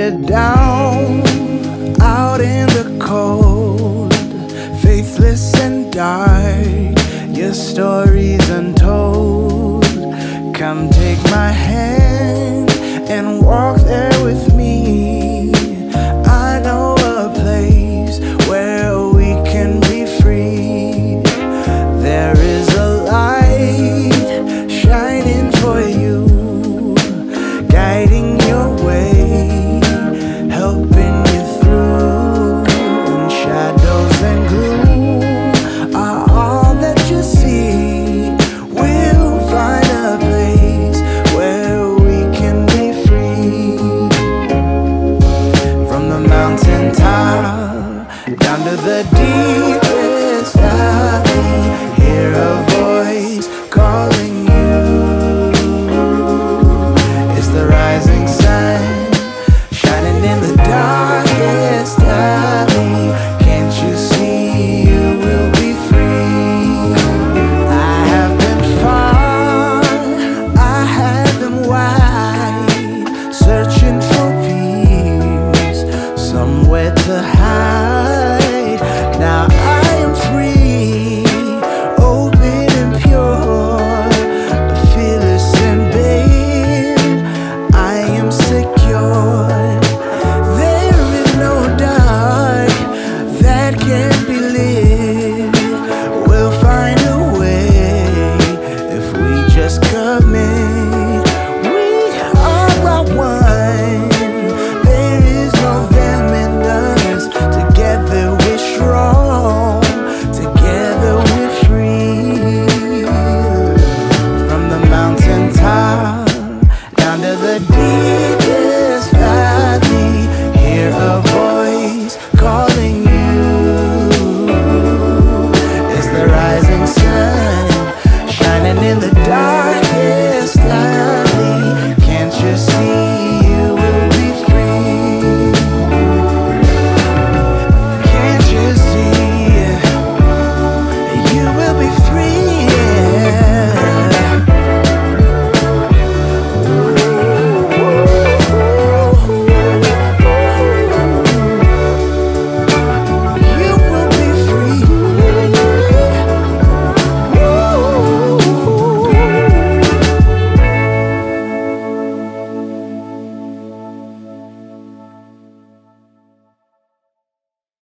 stranded down out in the cold, faithless and dark, your story's untold. Come take my hand and walk there with me. I know a place where we can be free. There is a light shining for you, guiding your way, helping you through. And shadows and gloom are all that you see. We'll find a place where we can be free. From the mountain top down to the deepest valley, hear a voice calling